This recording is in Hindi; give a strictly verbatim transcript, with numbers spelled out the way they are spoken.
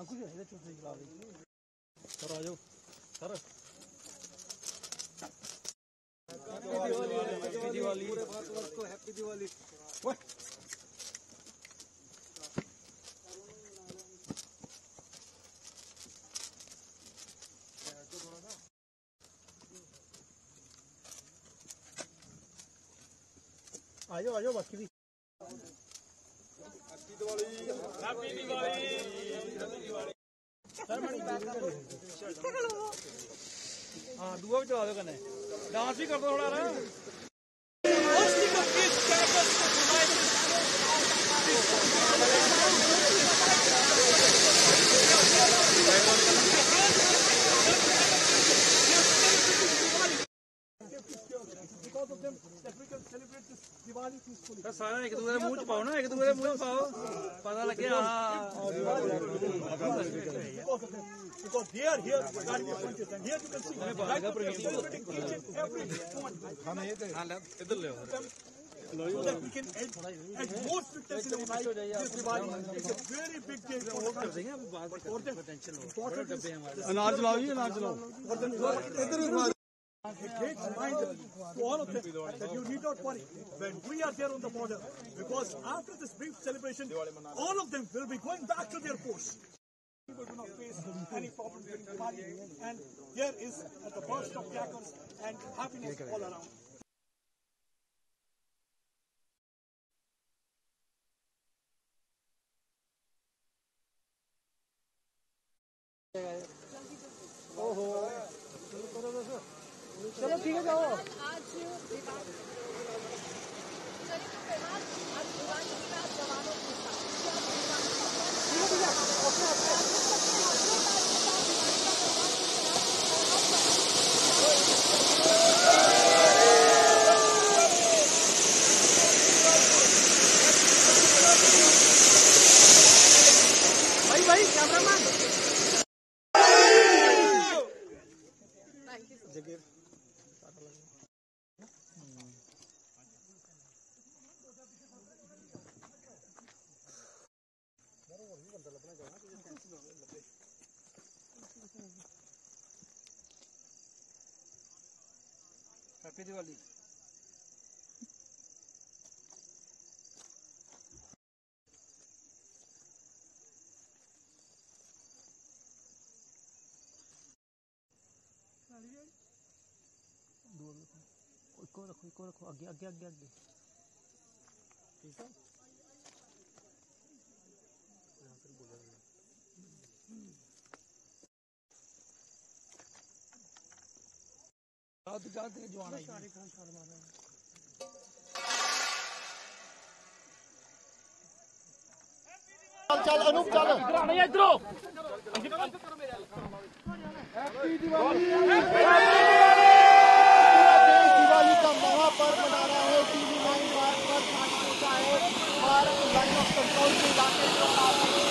सर आ जाओ सर। हैप्पी दिवाली, पूरे भारतवर्ष को हैप्पी दिवाली। आ जाओ आ जाओ बाकी भी। Happy Diwali, happy Diwali, happy Diwali. हाँ दुआ भी चला दो कने, डांस भी कर दो थोड़ा ना। सारा एक दूसरे मुंह च पाओ ना, एक दूसरे मुंह च पाओ, पता लगे। हाँ because they are here regarding the punches and here you can see right now we are celebrating each and every one इधर ले so that we can add, add more sweetness in our life. This Diwali is a very big day for us. But for them, important is अनाज लाओ, ये अनाज लाओ इधर। A great reminder to all of them that you need not worry when we are there on the border, because after this brief celebration, all of them will be going back to their posts. People do not face any problem during Diwali, and there is the burst of crackers and happiness all around. चलो ठीक है जाओ। आज दिवाली आज दिवाली की रात जवानों के साथ भाई भाई कैमरामैन जगह हैप्पी दिवाली। को रखो को रखो आगे आगे आगे आगे ठीक है। जाते जाते जवान आई चल अनूप चल इधर नहीं इधरो। हैप्पी दिवाली, दिवाली का महापर्व मना रहा है। टीवी नाइन बार पर है भारत लाइन ऑफ कंट्रोल के इलाके